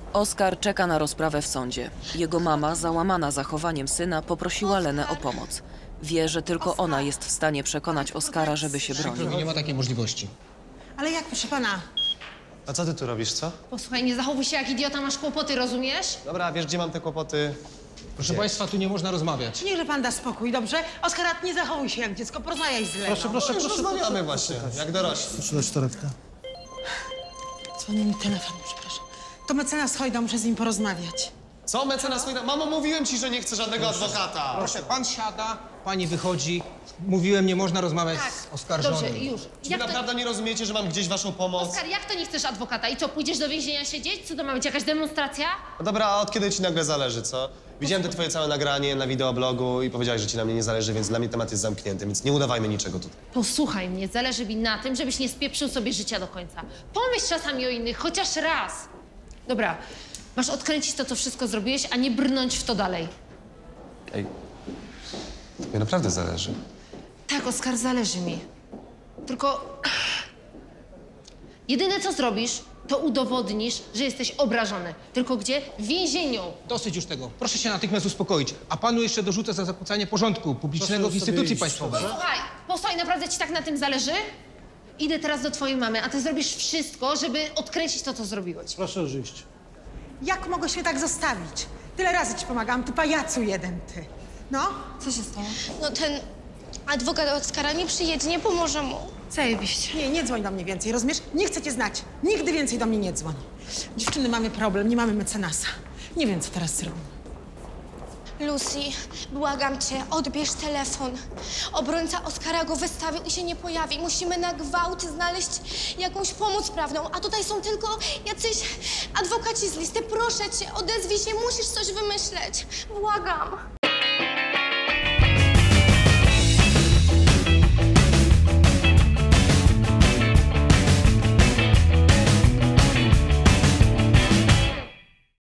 Oskar czeka na rozprawę w sądzie. Jego mama, załamana zachowaniem syna, poprosiła Lenę o pomoc. Wie, że tylko ona jest w stanie przekonać Oskara, żeby się bronił. Nie ma takiej możliwości. Ale jak, proszę pana? A co ty tu robisz, co? Posłuchaj, nie zachowuj się jak idiota, masz kłopoty, rozumiesz? Dobra, wiesz, gdzie mam te kłopoty? Proszę państwa, tu nie można rozmawiać. Niechże pan da spokój, dobrze? Oskar, nie zachowuj się jak dziecko, porozmawiaj z Leną. Proszę, rozmawiamy właśnie, jak dorośli. Proszę dać torebkę. Dzwoni mi telefon, przepraszam. To mecenas Hojda, muszę z nim porozmawiać. Co, mecenas Hojda? Mamo, mówiłem ci, że nie chcę żadnego adwokata. Proszę, pan siada, pani wychodzi. Mówiłem, nie można rozmawiać z oskarżonym. Dobrze, już. Czy wy naprawdę nie rozumiecie, że mam gdzieś waszą pomoc? Oskar, jak to nie chcesz adwokata? I co, pójdziesz do więzienia siedzieć? Co to ma być, jakaś demonstracja? No dobra, a od kiedy ci nagle zależy, co? Widziałem te twoje całe nagranie na wideoblogu i powiedziałeś, że ci na mnie nie zależy, więc dla mnie temat jest zamknięty, więc nie udawajmy niczego tutaj. Posłuchaj mnie, zależy mi na tym, żebyś nie spieprzył sobie życia do końca. Pomyśl czasami o innych, chociaż raz. Dobra, masz odkręcić to, co wszystko zrobiłeś, a nie brnąć w to dalej. Ej, to mnie naprawdę zależy. Tak, Oskar, zależy mi. Tylko... Jedyne, co zrobisz, to udowodnisz, że jesteś obrażony. Tylko gdzie? W więzieniu. Dosyć już tego. Proszę się natychmiast uspokoić. A panu jeszcze dorzucę za zakłócanie porządku publicznego w instytucji państwowej. Posłuchaj, naprawdę ci tak na tym zależy? Idę teraz do twojej mamy, a ty zrobisz wszystko, żeby odkręcić to, co zrobiłeś. Proszę już iść. Jak mogłeś mnie tak zostawić? Tyle razy ci pomagałam, ty pajacu jeden, ty. No? Co się stało? No ten adwokat Oskara nie przyjedzie, nie pomoże mu. Zajebiście. Nie dzwoń do mnie więcej, rozumiesz? Nie chcę cię znać. Nigdy więcej do mnie nie dzwoń. Dziewczyny, mamy problem, nie mamy mecenasa. Nie wiem, co teraz zrobimy. Lucy, błagam cię, odbierz telefon. Obrońca Oskara go wystawił i się nie pojawi. Musimy na gwałt znaleźć jakąś pomoc prawną, a tutaj są tylko jacyś adwokaci z listy. Proszę cię, odezwij się, musisz coś wymyśleć. Błagam.